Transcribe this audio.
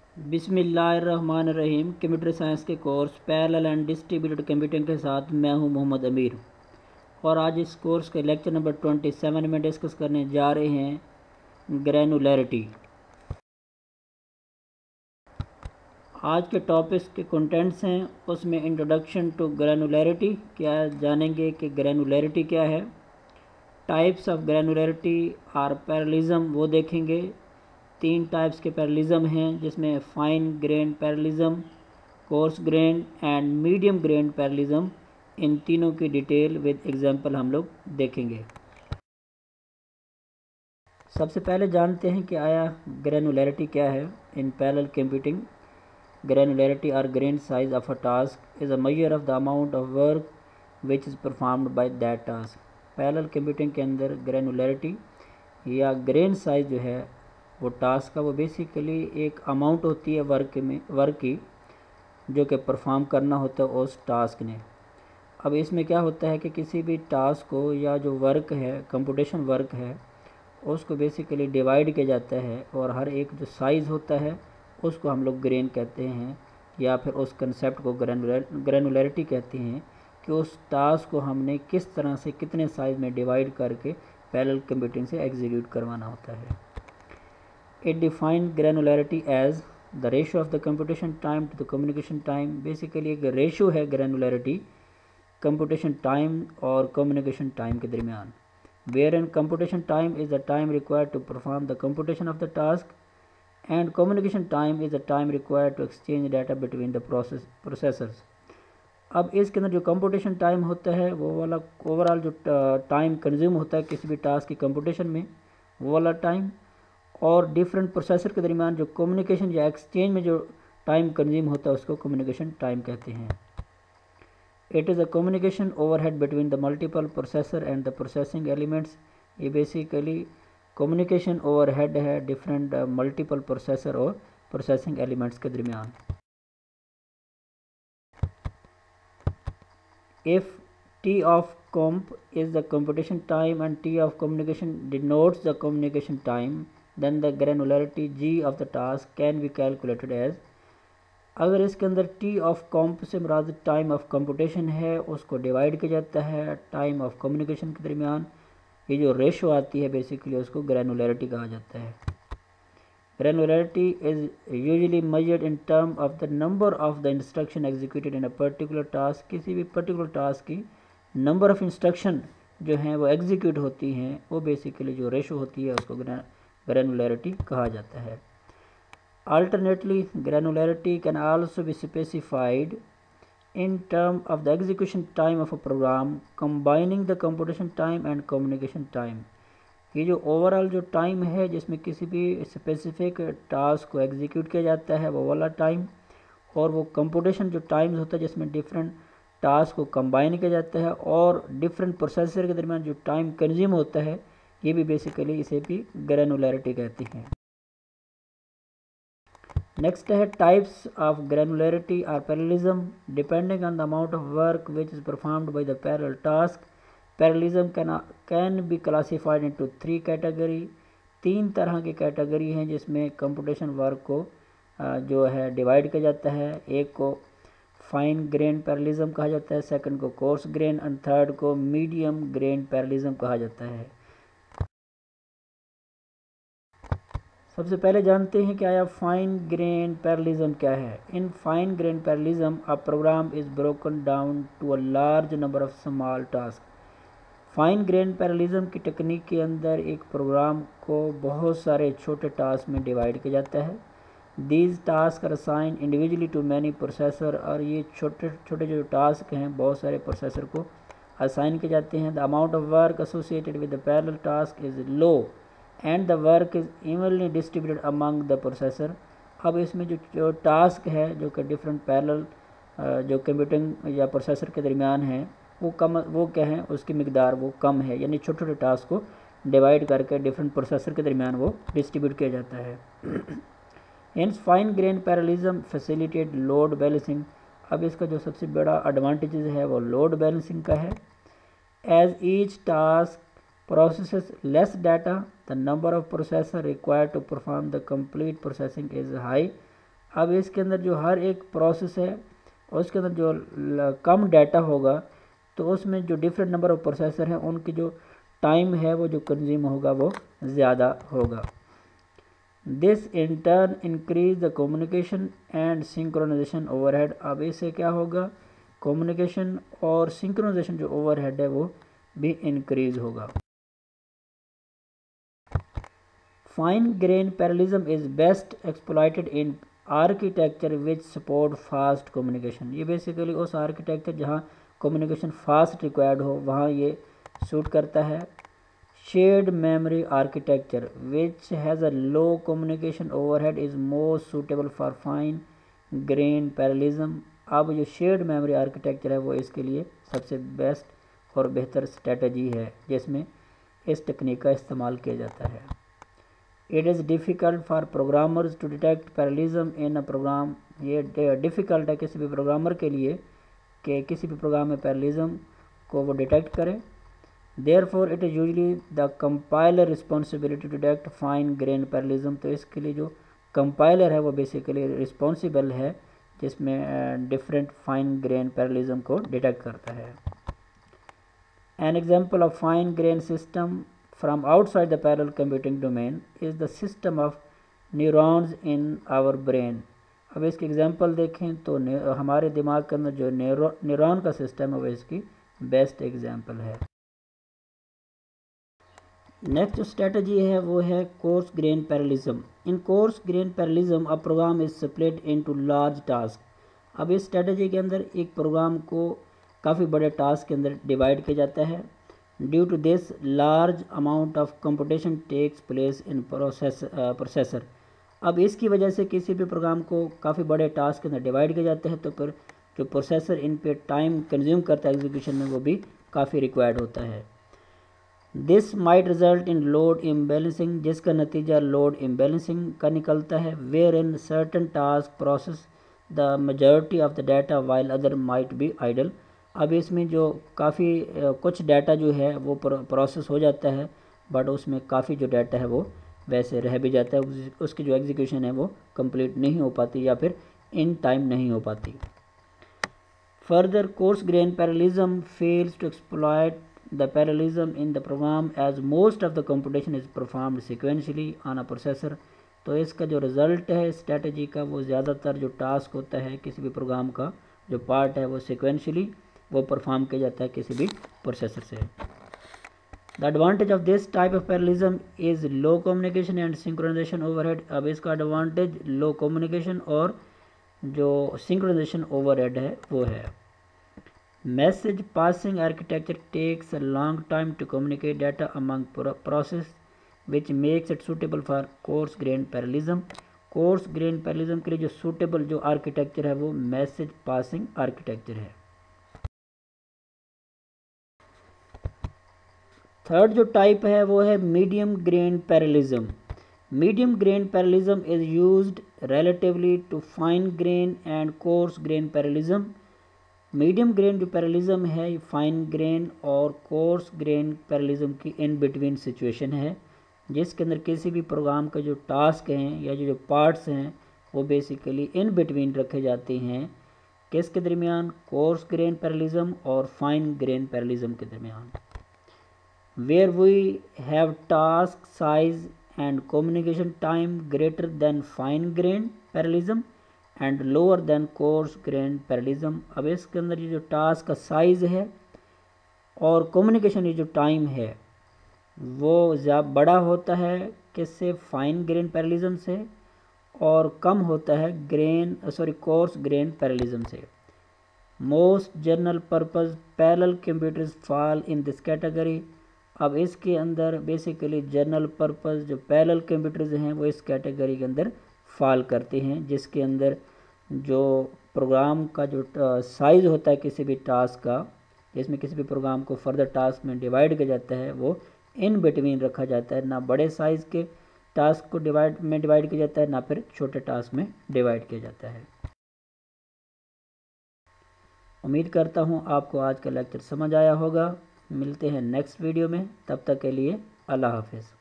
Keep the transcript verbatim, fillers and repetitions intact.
बिस्मिल्लाहिर्रहमानिर्रहीम। Computer science के course parallel and distributed computing के साथ मैं हूं मोहम्मद अमीर, और आज इस कोर्स के लेक्चर नंबर सत्ताईस में डिस्कस करने जा रहे हैं ग्रैनुलैरिटी। आज के टॉपिक्स के कंटेंट्स हैं, उसमें इंट्रोडक्शन टू ग्रैनुलैरिटी क्या जानेंगे कि ग्रैनुलैरिटी क्या है, टाइप्स ऑफ ग्रैनुलैरिटी और पैरेललिज्म वो देखेंगे। तीन टाइप्स के पैरेललिज्म हैं जिसमें fine grain parallelism, course grain and medium grain parallelism. इन तीनों की डिटेल विद एग्जांपल हम लोग देखेंगे। सबसे पहले जानते हैं कि आया ग्रैनुलैरिटी क्या है। इन पैरेलल कंप्यूटिंग, ग्रैनुलैरिटी और grain size of a task is a measure of the amount of work which is performed by that task. Parallel computing के अंदर ग्रैनुलैरिटी या ग्रेन साइज जो है वो टास्क का वो बेसिकली एक अमाउंट होती है वर्क में वर्क की जो कि परफॉर्म करना होता है उस टास्क ने। अब इसमें क्या होता है कि किसी भी टास्क को या जो वर्क है, कंप्यूटेशन वर्क है, उसको बेसिकली डिवाइड किया जाता है और हर एक जो साइज़ होता है उसको हम लोग ग्रेन कहते हैं, या फिर उस कंसेप्ट को ग्रैनुलर ग्रैनुलैरिटी कहते हैं कि उस टास्क को हमने किस तरह से कितने साइज़ में डिवाइड करके पैरेलल कंप्यूटिंग से एग्जीक्यूट करवाना होता है। It defined granularity as the ratio of the computation time to the communication time। Basically एक रेशो है granularity computation time और communication time के दरमियान, wherein computation time is the time required to perform the computation of the task and communication time is the time required to exchange data between the process processors। अब इसके अंदर जो computation time होता है वो वाला ओवरऑल जो time consume होता है किसी भी टास्क की कंप्यूटेशन में, वो वाला टाइम, और डिफरेंट प्रोसेसर के दरमियान जो कम्युनिकेशन या एक्सचेंज में जो टाइम कंज्यूम होता है उसको कम्युनिकेशन टाइम कहते हैं। It is a communication overhead between the multiple processor and the processing elements. ये बेसिकली कम्युनिकेशन ओवरहेड है डिफरेंट मल्टीपल प्रोसेसर और प्रोसेसिंग एलिमेंट्स के दरमियान। If T of comp is the computation time and T of communication denotes the communication time, then the granularity G of the task can be calculated as। अगर इसके अंदर T of comp से मुराद time of computation है उसको divide किया जाता है time of communication के दरमियान, ये जो रेशो आती है बेसिकली उसको ग्रैनुलैरिटी कहा जाता है। Granularity is usually measured in term of the number of the instruction executed in a particular task. किसी भी पर्टिकुलर टास्क की नंबर ऑफ़ इंस्ट्रक्शन जो हैं वो एग्जीक्यूट होती हैं, वो बेसिकली जो रेशो होती है उसको ग्रैनुलैरिटी कहा जाता है। Alternately granularity can also be specified in term of the execution time of a program combining the computation time and communication time. ये जो ओवरऑल जो टाइम है जिसमें किसी भी स्पेसिफिक टास्क को एग्जीक्यूट किया जाता है वो वाला टाइम, और वो कंप्यूटेशन जो टाइम्स होता है जिसमें डिफरेंट टास्क को कंबाइन किया जाता है और डिफरेंट प्रोसेसर के दरमियान जो टाइम कंज्यूम होता है, ये भी बेसिकली इसे भी ग्रैनुलैरिटी कहती हैं। नेक्स्ट है टाइप्स ऑफ ग्रैनुलैरिटी और parallelism. Depending on the amount of work which is performed by the parallel task, parallelism can can be classified into three category. तीन तरह की कैटेगरी हैं जिसमें कंप्यूटेशन वर्क को जो है डिवाइड किया जाता है। एक को फाइन ग्रेन पैरेललिज्म कहा जाता है, सेकंड को कोर्स ग्रेन एंड थर्ड को मीडियम ग्रेन पैरेललिज्म कहा जाता है। सबसे पहले जानते हैं कि आया फाइन ग्रेन पैरेललिज्म क्या है। In fine grain parallelism a program is broken down to a large number of small task. Fine grain parallelism की टेक्निक के अंदर एक प्रोग्राम को बहुत सारे छोटे टास्क में डिवाइड किया जाता है। These task are assign individually to many processor, और ये छोटे छोटे जो टास्क हैं बहुत सारे प्रोसेसर को असाइन किए जाते हैं। The amount of work associated with the parallel task is low and the work is evenly distributed among the processor. अब इसमें जो जो टास्क है जो कि डिफरेंट पैरेलल जो कंप्यूटिंग या प्रोसेसर के दरमियान है वो कम वो क्या है उसकी मिकदार वो कम है, यानी छोटे छोटे टास्क को डिवाइड करके डिफरेंट प्रोसेसर के दरमियान वो डिस्ट्रीब्यूट किया जाता है। Hence fine grain parallelism facilitate load balancing. अब इसका जो सबसे बड़ा एडवांटेजेस है वो लोड बैलेंसिंग का है। As each task processes less data the number of processor required to perform the complete processing is high. अब इसके अंदर जो हर एक प्रोसेस है उसके अंदर जो कम डाटा होगा तो उसमें जो डिफरेंट नंबर ऑफ प्रोसेसर हैं उनकी जो टाइम है वो जो कंज्यूम होगा वो ज़्यादा होगा। This in turn increase the communication and synchronization overhead. अब इससे क्या होगा, कम्युनिकेशन और सिंक्रोनाइजेशन जो ओवरहेड है वो भी इंक्रीज होगा। Fine grain parallelism is best exploited in architecture which support fast communication. ये बेसिकली उस आर्किटेक्चर जहाँ कम्युनिकेशन फास्ट रिक्वायर्ड हो वहाँ ये सूट करता है। Shared memory architecture which has a low communication overhead is most suitable for fine grain parallelism. अब जो शेयर्ड मेमोरी आर्किटेक्चर है वो इसके लिए सबसे बेस्ट और बेहतर स्ट्रेटजी है जिसमें इस तकनीक का इस्तेमाल किया जाता है। It is difficult for programmers to detect parallelism in a program. ये डिफ़िकल्ट है किसी भी प्रोग्रामर के लिए कि किसी भी प्रोग्राम में पैरेललिज्म को वो डिटेक्ट करें। Therefore it is usually the compiler responsibility to detect fine grain parallelism. तो इसके लिए जो कंपाइलर है वो बेसिकली रिस्पॉन्सिबल है जिसमें डिफरेंट फाइन ग्रेन पैरेललिज्म को डिटेक्ट करता है। An example of fine grain system from outside the parallel computing domain is the system of neurons in our brain। अब इसकी एग्जांपल देखें तो हमारे दिमाग के अंदर जो न्यूरो न्यूरॉन का सिस्टम है वो इसकी बेस्ट एग्जांपल है। नेक्स्ट जो स्ट्रेटजी है वो है course grain parallelism. In course grain parallelism a program is split into large task. अब इस स्ट्रेटजी के अंदर एक प्रोग्राम को काफ़ी बड़े टास्क के अंदर डिवाइड किया जाता है। Due to this large amount of computation takes place in process processor. अब इसकी वजह से किसी भी प्रोग्राम को काफ़ी बड़े टास्क के अंदर डिवाइड किए जाते हैं तो फिर जो प्रोसेसर इन पे टाइम कंज्यूम करता है एग्जीक्यूशन में वो भी काफ़ी रिक्वायर्ड होता है। This might result in load imbalancing, जिसका नतीजा लोड इम्बैलेंसिंग का निकलता है। Where in certain task process the majority of the data while other might be idle. अब इसमें जो काफ़ी कुछ डाटा जो है वो प्रोसेस हो जाता है बट उसमें काफ़ी जो डाटा है वो वैसे रह भी जाता है, उसकी जो एग्जीक्यूशन है वो कंप्लीट नहीं हो पाती या फिर इन टाइम नहीं हो पाती। Further course grain parallelism fails to exploit the parallelism in the program as most of the computation is performed sequentially on a processor. तो इसका जो रिज़ल्ट है स्ट्रेटजी का वो ज़्यादातर जो टास्क होता है किसी भी प्रोग्राम का जो पार्ट है वो सिक्वेंशली वो परफॉर्म किया जाता है किसी भी प्रोसेसर से। The advantage of this type of parallelism is low communication and synchronization overhead. अब इसका एडवांटेज लो कम्युनिकेशन और जो सिंक्रोनाइजेशन ओवरहेड है वो है। Message passing architecture takes a long time to communicate data among process which makes it suitable for course grain parallelism. Course grain parallelism के लिए जो सूटेबल जो आर्किटेक्चर है वो मैसेज पासिंग आर्किटेक्चर है। थर्ड जो टाइप है वो है medium grain parallelism. Medium grain parallelism is used relatively to fine grain and course grain parallelism. Medium grain जो पैरेललिज्म है फाइन ग्रेन और कोर्स ग्रेन पैरेललिज्म की इन बिटवीन सिचुएशन है जिसके अंदर किसी भी प्रोग्राम का जो टास्क हैं या जो जो पार्ट्स हैं वो बेसिकली इन बिटवीन रखे जाते हैं किसके दरमियान, कोर्स ग्रेन पैरेललिज्म और फाइन ग्रेन पैरेललिज्म के दरमियान। where we have task size and communication time greater than fine grain parallelism and lower than coarse grain parallelism। अब इसके अंदर ये जो टास्क का साइज़ है और कम्युनिकेशन ये जो टाइम है वो ज़्यादा बड़ा होता है किससे, फाइन ग्रेन पैरेललिज्म से, और कम होता है grain sorry course grain parallelism से। Most general purpose parallel computers fall in this category. अब इसके अंदर बेसिकली जनरल पर्पज़ जो पैरेलल कंप्यूटर्स हैं वो इस कैटेगरी के अंदर फॉल करते हैं जिसके अंदर जो प्रोग्राम का जो साइज़ होता है किसी भी टास्क का, जिसमें किसी भी प्रोग्राम को फर्दर टास्क में डिवाइड किया जाता है वो इन बिटवीन रखा जाता है। ना बड़े साइज़ के टास्क को डिवाइड में डिवाइड किया जाता है ना फिर छोटे टास्क में डिवाइड किया जाता है। उम्मीद करता हूँ आपको आज का लेक्चर समझ आया होगा। मिलते हैं नेक्स्ट वीडियो में, तब तक के लिए अल्लाह हाफिज़।